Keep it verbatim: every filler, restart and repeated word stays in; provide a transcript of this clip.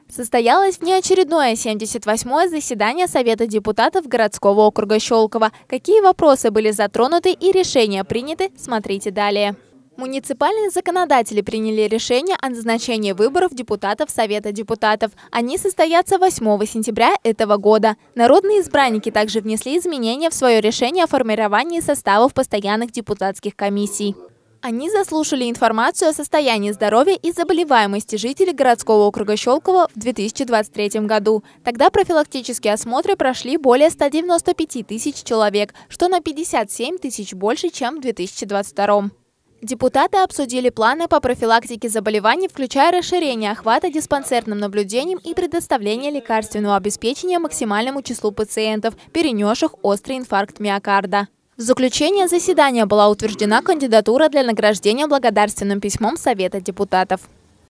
Состоялось внеочередное семьдесят восьмое заседание Совета депутатов городского округа Щелково. Какие вопросы были затронуты и решения приняты, смотрите далее. Муниципальные законодатели приняли решение о назначении выборов депутатов Совета депутатов. Они состоятся восьмого сентября этого года. Народные избранники также внесли изменения в свое решение о формировании составов постоянных депутатских комиссий. Они заслушали информацию о состоянии здоровья и заболеваемости жителей городского округа Щелково в две тысячи двадцать третьем году. Тогда профилактические осмотры прошли более ста девяноста пяти тысяч человек, что на пятьдесят семь тысяч больше, чем в две тысячи двадцать втором. Депутаты обсудили планы по профилактике заболеваний, включая расширение охвата диспансерным наблюдением и предоставление лекарственного обеспечения максимальному числу пациентов, перенесших острый инфаркт миокарда. В заключение заседания была утверждена кандидатура для награждения благодарственным письмом Совета депутатов.